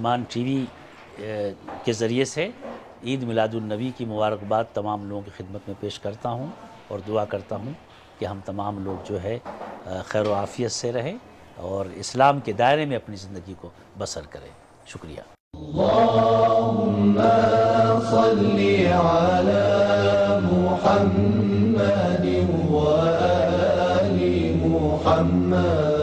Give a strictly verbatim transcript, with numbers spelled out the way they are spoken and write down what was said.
मुसलमान टीवी के ज़रिए से ईद मिलादुन्नबी की मुबारकबाद तमाम लोगों की खिदमत में पेश करता हूँ और दुआ करता हूँ कि हम तमाम लोग जो है खैर व आफ़ियत से रहें और इस्लाम के दायरे में अपनी ज़िंदगी को बसर करें। शुक्रिया। अल्लाहुम्मा सल्ली अला मुहम्मद व आलि मुहम्मद।